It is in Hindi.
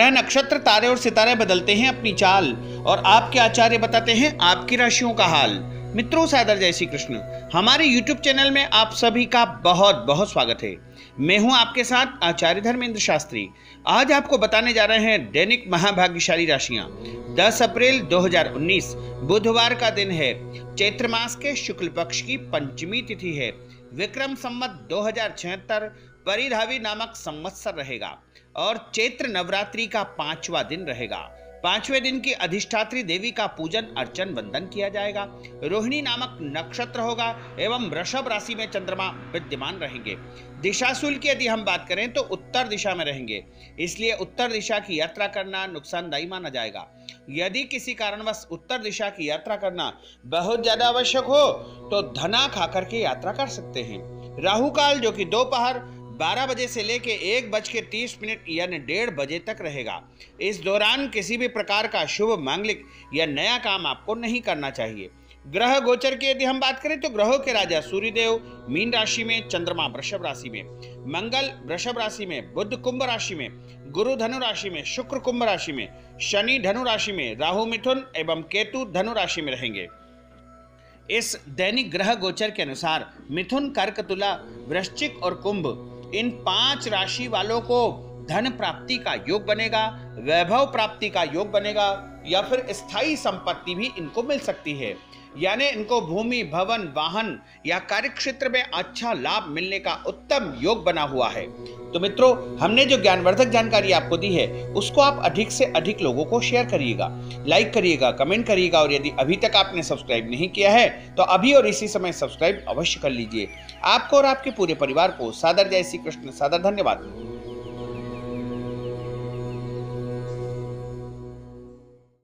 ग्रह नक्षत्र तारे और सितारे बदलते हैं अपनी चाल और आपके आचार्य बताते हैं आपकी राशियों का हाल। मित्रों, सादर जय श्री कृष्ण। हमारे YouTube चैनल में आप सभी का बहुत बहुत स्वागत है। मैं हूं आपके साथ आचार्य धर्मेंद्र शास्त्री। आज आपको बताने जा रहे हैं दैनिक महाभाग्यशाली राशियां। 10 अप्रैल 2019 बुधवार का दिन है। चैत्र मास के शुक्ल पक्ष की पंचमी तिथि है। विक्रम संवत 2076 परिधावी नामक संवत्सर रहेगा और चैत्र नवरात्रि का 5वां दिन रहेगा। 5वें दिन की अधिष्ठात्री देवी का पूजन अर्चन वंदन किया जाएगा। रोहिणी नामक नक्षत्र होगा एवं वृषभ राशि में चंद्रमा विद्यमान रहेंगे। दिशाशूल की यदि हम बात करें तो उत्तर दिशा में रहेंगे, इसलिए उत्तर दिशा की यात्रा करना नुकसानदायी माना जाएगा। यदि किसी कारणवश उत्तर दिशा की यात्रा करना बहुत ज्यादा आवश्यक हो तो धना खाकर के यात्रा कर सकते हैं। राहु काल जो कि दोपहर 12 बजे से लेके 1:30 यानी 1:30 बजे तक रहेगा। इस दौरान किसी भी प्रकार का शुभ मांगलिक या नया काम आपको नहीं करना चाहिए। ग्रह गोचर की यदि हम बात करें तो ग्रहों के राजा सूर्यदेव मीन राशि में, चंद्रमा वृषभ राशि में, मंगल वृषभ राशि में, बुध कुंभ राशि में, गुरु धनु राशि में, शुक्र कुंभ राशि में, शनि धनु राशि में, राहु मिथुन एवं केतु धनु राशि में रहेंगे। इस दैनिक ग्रह गोचर के अनुसार मिथुन, कर्क, तुला, वृश्चिक और कुंभ इन 5 राशि वालों को धन प्राप्ति का योग बनेगा, वैभव प्राप्ति का योग बनेगा या फिर स्थायी संपत्ति भी इनको मिल सकती है। यानी इनको भूमि, भवन, वाहन या कार्यक्षेत्र में अच्छा लाभ मिलने का उत्तम योग बना हुआ है। तो मित्रों, हमने जो ज्ञानवर्धक जानकारी आपको दी है उसको आप अधिक से अधिक लोगों को शेयर करिएगा, लाइक करिएगा, कमेंट करिएगा और यदि अभी तक आपने सब्सक्राइब नहीं किया है तो अभी और इसी समय सब्सक्राइब अवश्य कर लीजिए। आपको और आपके पूरे परिवार को सादर जय श्री कृष्ण, सादर धन्यवाद।